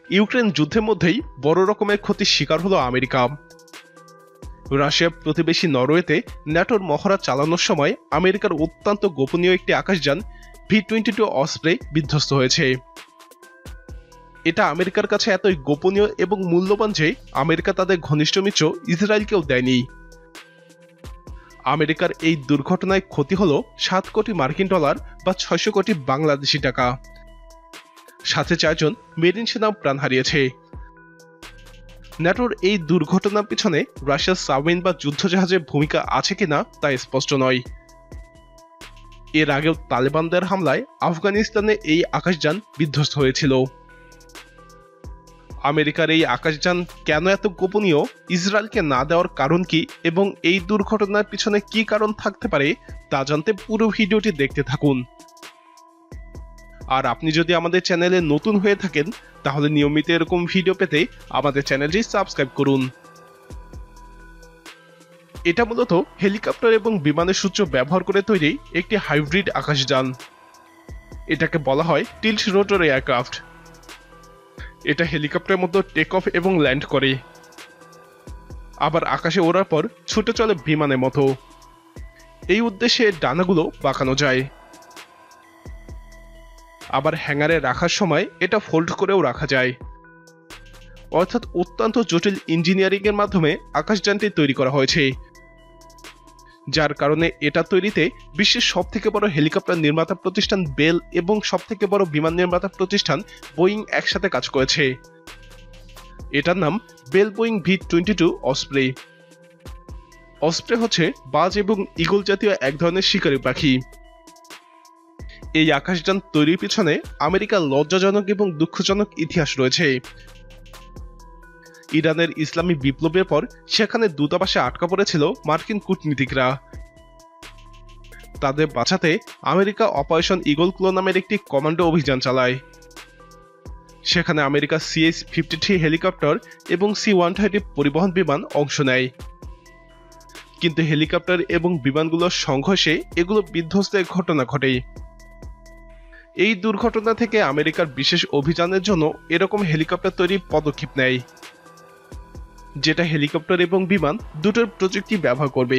Ukraine যুদ্ধের মধ্যেই বড় রকমের ক্ষতির শিকার হলো আমেরিকা। রাশিয়ার প্রতিবেশী নরওয়েতে ন্যাটোর মহড়া চালানোর সময় আমেরিকার অত্যন্ত গোপনীয় একটি আকাশযান V-22 osprey বিধ্বস্ত হয়েছে। এটা আমেরিকার কাছে এতই গোপনীয় এবং মূল্যবান যে আমেরিকা তাদের ঘনিষ্ঠ মিত্র ইসরায়েলকেও দেয়নি। আমেরিকার এই দুর্ঘটনায় ক্ষতি হলো 7 কোটি মার্কিন ডলার বা 600 কোটি বাংলাদেশি টাকা। সাথে 4 জন মেরিন সেনাও প্রাণ হারিয়েছে। ন্যাটোর এই দুর্ঘটনার পিছনে রাশিয়ার সাবমেরিন বা যুদ্ধজাহাজের ভূমিকা আছে কিনা তা স্পষ্ট নয়। এর আগেও তালেবানদের হামলায় আফগানিস্তানে এই আকাশযান বিধ্বস্ত হয়েছিল। আমেরিকার এই আকাশযান কেন এত গোপনীয়, ইসরায়েলকে না দেওয়ার কারণ কি এবং এই দুর্ঘটনার পিছনে কি কারণ থাকতে পারে তা জানতে পুরো ভিডিওটি দেখতে থাকুন। আর আপনি যদি আমাদের চ্যানেলে নতুন হয়ে থাকেন তাহলে নিয়মিত এরকম ভিডিও পেতে আমাদের চ্যানেলটি সাবস্ক্রাইব করুন। এটা মূলত হেলিকপ্টার এবং বিমানের সূত্র ব্যবহার করে তৈরি একটি হাইব্রিড আকাশযান। এটাকে বলা হয় টিল্ট রোটর এয়ারক্রাফট। এটা হেলিকপ্টারের মতো টেক অফ এবং ল্যান্ড করে, আবার আকাশে ওড়ার পর ছুটে চলে বিমানের মতো। এই উদ্দেশ্যে ডানাগুলো বাঁকানো যায়, আবার হ্যাঙ্গারে রাখার সময় এটা ফোল্ড করেও রাখা যায়। অর্থাৎ অত্যন্ত জটিল ইঞ্জিনিয়ারিং এর মাধ্যমে আকাশযানটি তৈরি করা হয়েছে, যার কারণে এটা তৈরিতে বিশ্বের সবথেকে বড় হেলিকপ্টার নির্মাতা প্রতিষ্ঠান বেল এবং সবথেকে বড় বিমান নির্মাতা প্রতিষ্ঠান বোয়িং একসাথে কাজ করেছে। এটার নাম bell Boeing V-22 osprey। osprey হচ্ছে বাজ এবং ঈগল জাতীয় এক ধরনের শিকারী পাখি। এই আকাশযান তৈরির পিছনে আমেরিকার লজ্জাজনক এবং দুঃখজনক ইতিহাস রয়েছে। ইরানের ইসলামী বিপ্লবের পর সেখানে দূতাবাসে আটকা পড়েছিল মার্কিন কূটনীতিকরা। তাদের বাঁচাতে আমেরিকা অপারেশন ঈগল ক্লো নামের একটি কমান্ডো অভিযান চালায়। সেখানে আমেরিকা CH-53 হেলিকপ্টার এবং C-130 পরিবহন বিমান অংশ নেয়, কিন্তু হেলিকপ্টার এবং বিমানগুলোর সংঘর্ষে এগুলো বিধ্বস্তের ঘটনা ঘটে। এই দুর্ঘটনা থেকে আমেরিকার বিশেষ অভিযানের জন্য এরকম হেলিকপ্টার তৈরির পদক্ষেপ নেয়, যেটা হেলিকপ্টার এবং বিমান দুটোর প্রযুক্তি ব্যবহার করবে।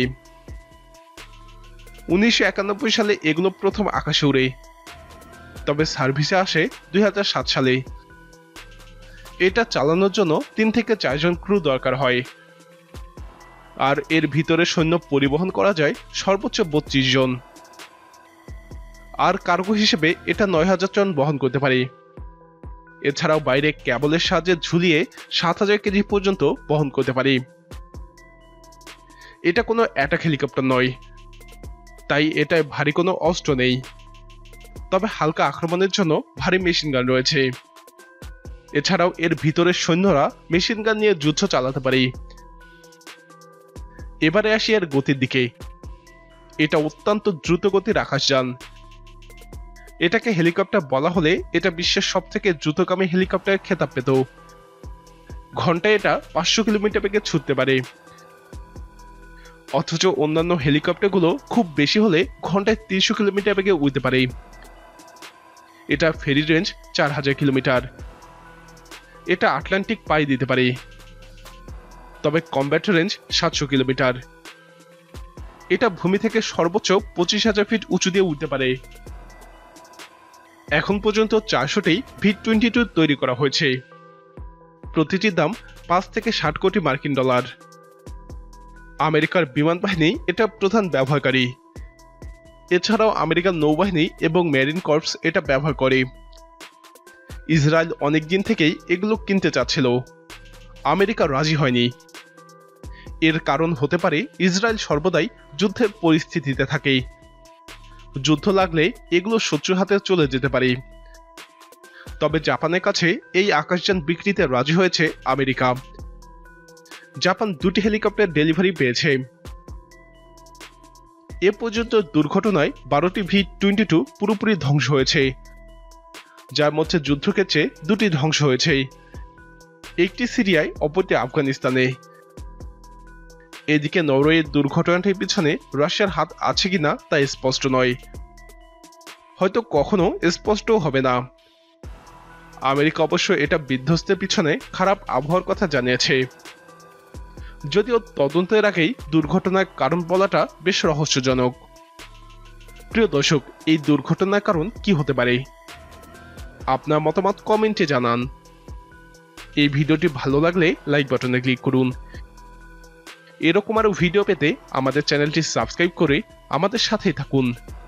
1991 সালে এগুলো প্রথম আকাশে উড়ে, তবে সার্ভিসে আসে 2007 সালে। এটা চালানোর জন্য 3 থেকে 4 জন ক্রু দরকার হয়, আর এর ভিতরে সৈন্য পরিবহন করা যায় সর্বোচ্চ 32 জন। আর কার্গো হিসেবে এটা 9000 টন বহন করতে পারে। এছাড়াও বাইরে ক্যাবলের সাহায্যে ঝুলিয়ে 7000 কেজি পর্যন্ত বহন করতে পারে। এটা কোনো অ্যাটাক হেলিকপ্টার নয়, তাই এটায় ভারী কোনো অস্ত্র নেই, তবে হালকা আক্রমণের জন্য ভারী মেশিন গান রয়েছে। এছাড়াও এর ভিতরের সৈন্যরা মেশিন গান নিয়ে যুদ্ধ চালাতে পারে। এবারে আসি এর গতির দিকে। এটা অত্যন্ত দ্রুত গতির আকাশযান। এটাকে হেলিকপ্টার বলা হলে এটা বিশ্বের সবথেকে দ্রুতগামী হেলিকপ্টার খেতাব পেত। ঘন্টায় এটা 500 কিলোমিটার বেগে ছুটতে পারে, অথচ অন্যান্য হেলিকপ্টারগুলো খুব বেশি হলে ঘন্টায় 300 কিলোমিটার বেগে উড়তে পারে। এটা ফেরি রেঞ্জ 4000 কিলোমিটার। এটা আটলান্টিক পাড়ি দিতে পারে, তবে কমব্যাট রেঞ্জ 700 কিলোমিটার। এটা ভূমি থেকে সর্বোচ্চ 25,000 ফিট উঁচু দিয়ে উঠতে পারে। এখন পর্যন্ত 400টি V-22 তৈরি করা হয়েছে। প্রতিটির দাম 5 থেকে 60 কোটি মার্কিন ডলার। আমেরিকার বিমান বাহিনী এটা প্রধান ব্যবহারকারী। এছাড়াও আমেরিকার নৌবাহিনী এবং মেরিন কর্পস এটা ব্যবহার করে। ইসরায়েল অনেকদিন থেকেই এগুলো কিনতে চাচ্ছিল, আমেরিকা রাজি হয়নি। এর কারণ হতে পারে ইসরায়েল সর্বদাই যুদ্ধের পরিস্থিতিতে থাকে। যুদ্ধ লাগলে এগুলো শত্রুর হাতে চলে যেতে পারে। তবে জাপানের কাছে এই আকাশযান বিক্রিতে রাজি হয়েছে আমেরিকা। জাপান 2টি হেলিকপ্টার ডেলিভারি পেয়েছে। এ পর্যন্ত দুর্ঘটনায় 12টি V-22 পুরোপুরি ধ্বংস হয়েছে, যার মধ্যে যুদ্ধক্ষেত্রে 2টি ধ্বংস হয়েছে, একটি সিরিয়ায়, অপরটি আফগানিস্তানে। এদিকে নরওয়ের দুর্ঘটনাটির পিছনে রাশিয়ার হাত আছে কিনা তা স্পষ্ট নয়, হয়তো কখনো স্পষ্ট হবে না। আমেরিকা অবশ্য এটা বিধ্বস্তের পিছনে খারাপ আবহাওয়ার কথা জানিয়েছে, যদিও তদন্তের আগেই দুর্ঘটনার কারণ বলাটা বেশ রহস্যজনক। প্রিয় দর্শক, এই দুর্ঘটনার কারণ কি হতে পারে? আপনার মতামত কমেন্টে জানান। এই ভিডিওটি ভালো লাগলে লাইক বাটনে ক্লিক করুন। এরকম আরো ভিডিও পেতে আমাদের চ্যানেলটি সাবস্ক্রাইব করে আমাদের সাথেই থাকুন।